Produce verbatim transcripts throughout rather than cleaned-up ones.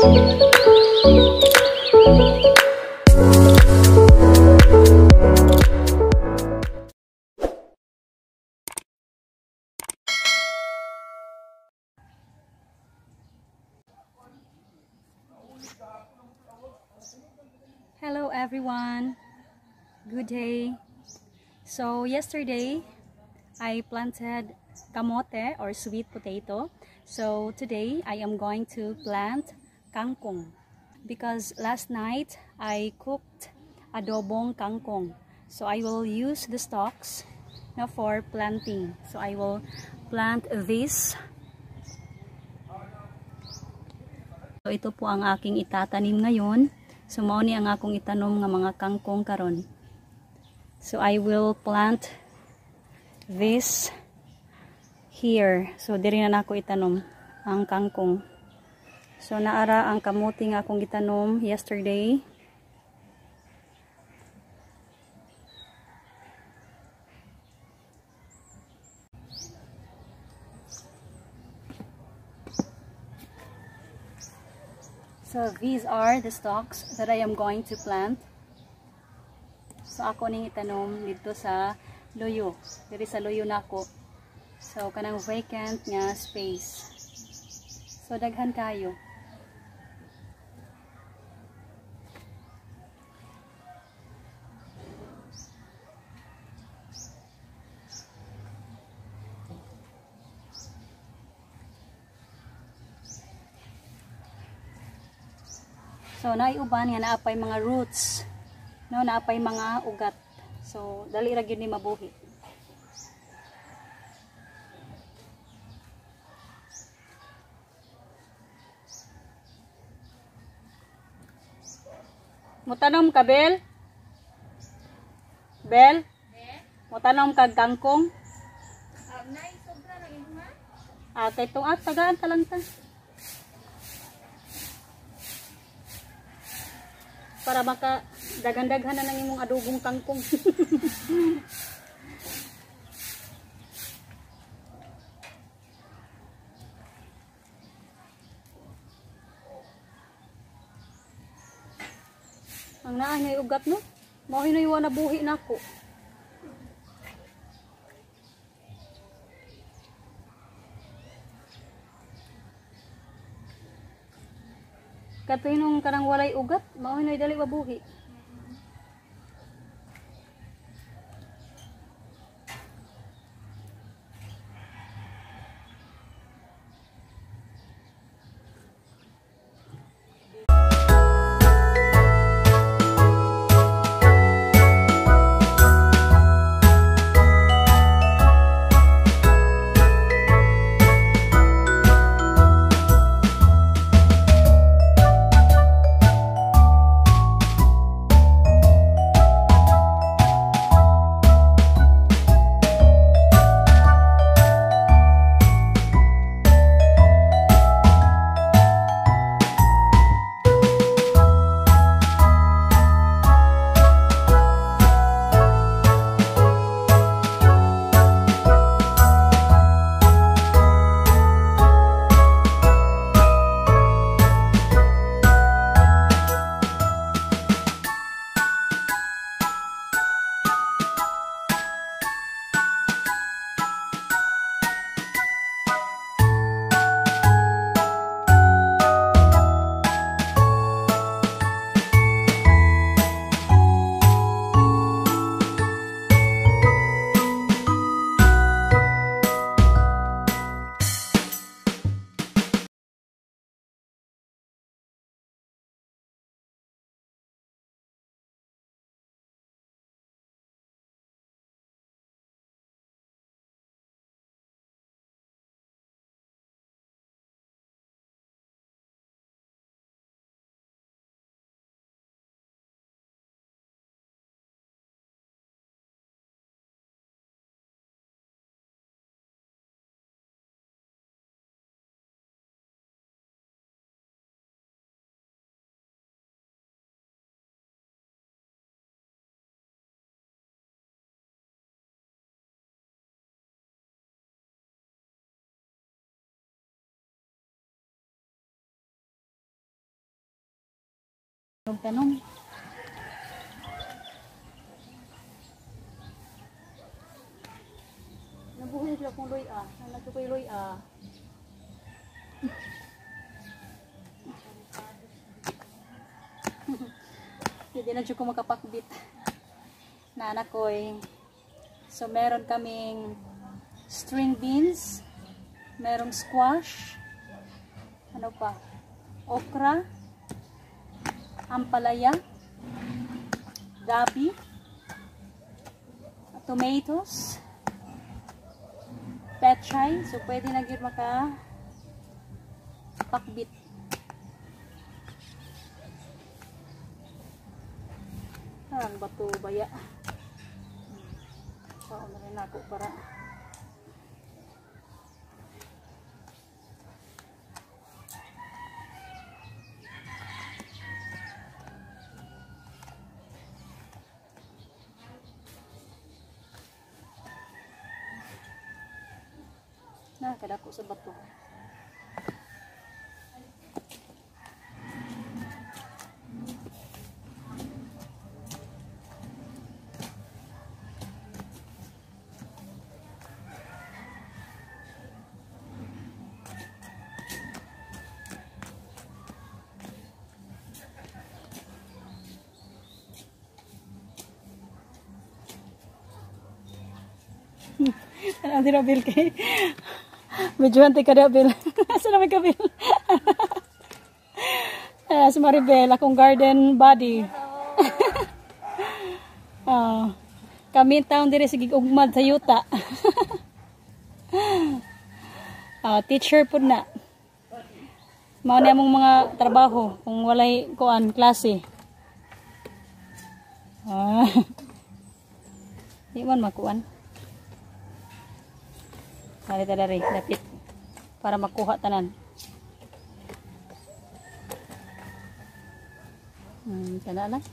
Hello everyone, good day. So yesterday I planted kamote or sweet potato. So today I am going to plant kangkong because last night I cooked adobong kangkong. So I will use the stalks now for planting. So I will plant this. So ito po ang aking itatanim ngayon. So mao ni ang akong itanom nga mga kangkong karon. So I will plant this here. So diri na nako itanom ang kangkong. So naara ang kamuti nga akong itanom yesterday. So these are the stalks that I am going to plant. So ako ning itanom dito sa loyo. Diri sa loyo nako. So kanang vacant nga space. So daghan kayo. So naiuban nga naapay mga roots, no, naapay mga ugat. So dali ra gyud ni mabuhi. Mutanom ka Bel? Bel? Mutanom ka kangkong? Ah, nay sobra ra ima. Ah, kay tong at tagaan ta lang ta. Para maka dagan-daghan na ng imong adobong kangkong. Ang naa niya ugat no? Mao hinaywa na buhi nako. Katoy nung karang walay ugat, mao hinay dali mabuhi. mayroong tanom. Nabuhay sila kung loy ah. Nalagyo ko yung loy ah. Hindi na dyan ko makapakbit. Na anak ko eh. So meron kaming string beans. Merong squash. Ano pa? Okra. Ampalaya. Gabi. Tomatoes. Pechay. So pwede na gyud maka pakbit. Ang bato baya. So, ano rin ako para na kada ko sa bato. Ano di Rabil kay? Medyo hante ka Rabil. Asa na may kabil? Eh, si Maribel, akong garden body. Oh, kami taon dire sige ugmad sa yuta. Oh, teacher pud na. Mao ni among mga trabaho kung walay kuan klase. Ah. Di man makuan. Hari tadari dapit para makuha tanan. Hmm, tanda lang.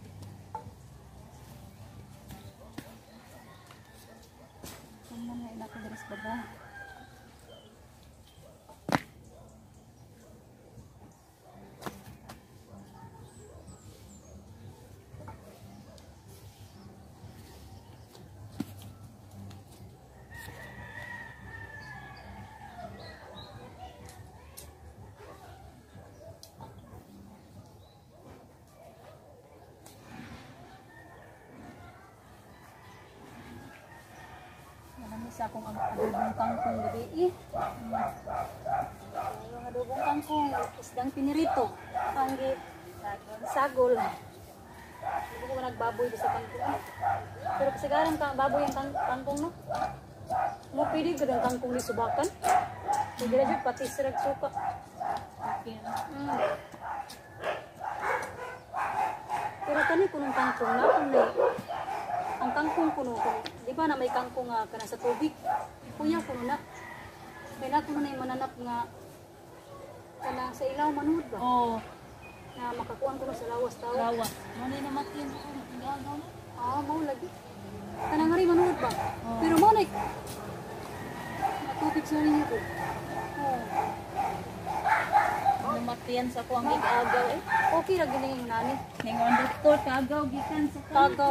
Naman na ina ko dari sa baba. Sa akong adobong kangkong gabi eh. Yung adobong kangkong, isdang pinirito. Panggi, sagol. Hindi ko nagbaboy sa kangkong. Pero kasagaran ka baboy yung kang kangkong no? Mo pwede ka ng kangkong ni subakan. Hindi na dyan, pati sirag suka. Mm. Pero kani ko ng kangkong na, kung na ang kangkong kuno ko, di ba na may kangkong nga kana sa tubig? Kuya kuno na. Kaya kuno na yung mananap nga kana sa ilaw manood ba? Oo. Oh. Na makakuan ko na sa lawas tao. Lawas. Mano na matin ko gagaw na? Ah, mau lagi. Kana nga rin manood ba? Oh. Pero mo na tubig sa ninyo ko. Oh. Ano matiyan sa kuang gagaw eh? Okay ra gining nani. Ningon doktor kagaw gikan sa kagaw.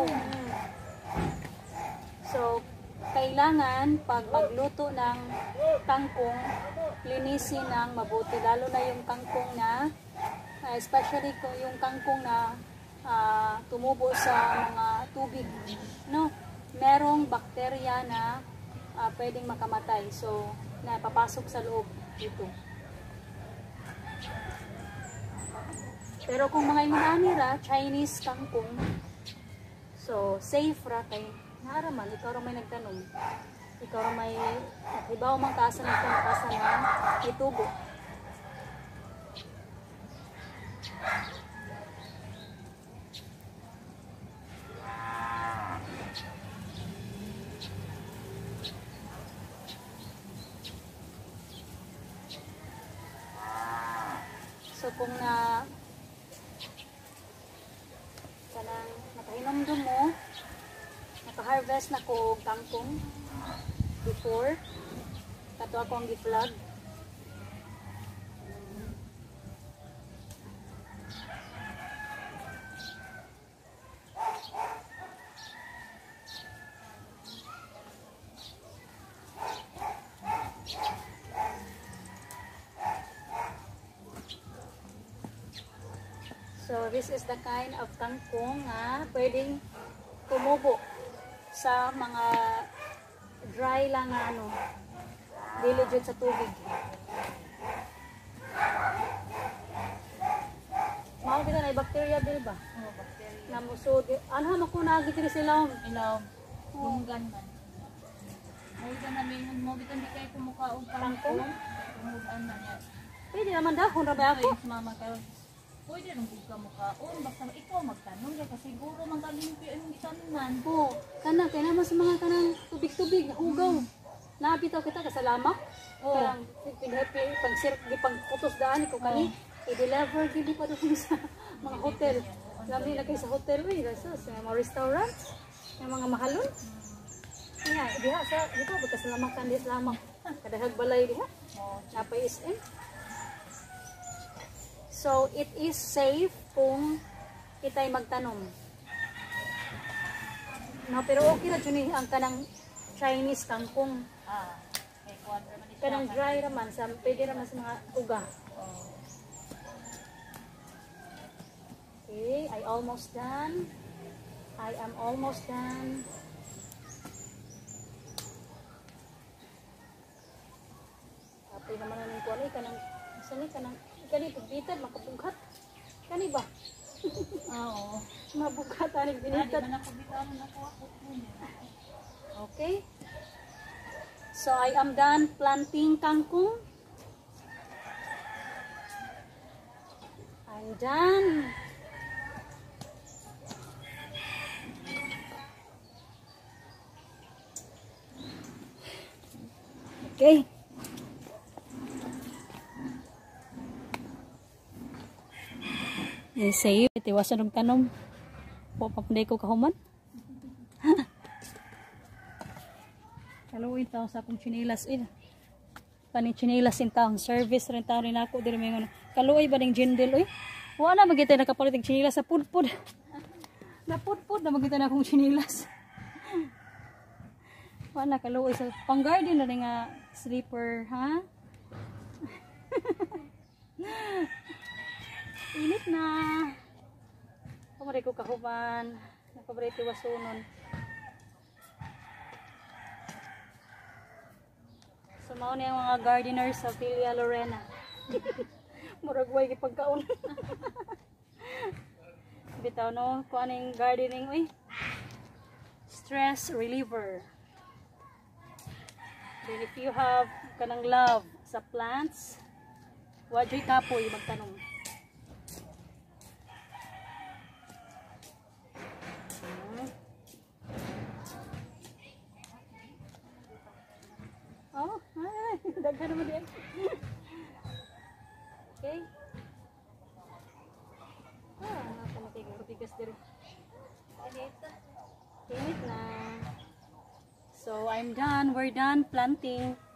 So, kailangan pag magluto ng kangkong, linisin ng mabuti. Lalo na yung kangkong na, uh, especially kung yung kangkong na uh, tumubo sa mga tubig. No? Merong bakterya na uh, pwedeng makamatay. So, napapasok sa loob dito. Pero kung mga imunanira, Chinese kangkong, so safe ra kay haraman, ikaw rin may nagtanong. Ikaw rin may ibaw mang kasa ng itong kasa na itubo. So kung na kanang nakahinomdom mo, naka-harvest na ko og kangkong before kato ako ang gi-vlog. So this is the kind of kangkong nga pwedeng tumubo sa mga dry lang na ano, dili jud sa tubig. Mao kita na bacteria bil ba? Oh, bacteria. Na musod. Ano mo ko nagi diri sila? Ilaw. Lunggan man. Mo kita na may mo kita di kay kumuka og kangkong. Lunggan man yan. Pwede naman dahon ra ba ako? Yes, mama karon. Pwede nung buka mo kaon basta ikaw magtanong kay kasi siguro man kalimpi anong gitanon. Po, kana kay naman sa mga kanang tubig-tubig hugaw. Nabitaw kita kasalamat. Oo. Parang pinhappy pag sirp di pagkutos daan ko kani i-deliver gid pa doon sa mga hotel. Lami na kay sa hotel wi sa mga restaurants, yung mga mahalon. Nga, diha sa dito pagkasalamat kan di salamat. Kadahag balay diha. Oh, Napay is in. So, it is safe kung itay magtanom. No, pero okay na dyan ang kanang Chinese kangkong. ah, kay kwadra man ito. Kanang dry raman, sa, pwede raman sa mga uga. Oh. Okay, I almost done. I am almost done. Tapos naman na ng kuwan eh, kanang, saan eh, kanang, kani pagbitad, makabughat. Kani ba? Ah, oo. Mabughat, aning Di binitad. man ako bitawan ako ako. Okay. So I am done planting kangkong. I'm done. Okay. Eh, sa'yo, tiwasan ng tanom. Po, papunday ko kahuman. Kaluwi tao sa akong chinilas. Eh, paning chinilas in taong service rin tao rin ako. Dili may nga. Kaluwi ba ng jindel? Eh, wala magkita nakapalit ng chinilas sa pudpud. Napudpud na magkita na akong chinilas. Wala, kaluwi sa pang-garden na rin nga sleeper, ha? Init na. Pamaray ko kahuman. Nakabaray tiwasunon. So, mao na yung mga gardeners sa Villa Lorena. Muragway kipagkaon. Bitaw no, kung ano yung gardening, uy. Stress reliever. Then if you have kanang love sa plants, wadyo'y kapoy magtanong. Oh, ay, daghan naman din. Okay. Ah, nasa matigas din. Init na. So, I'm done. We're done planting.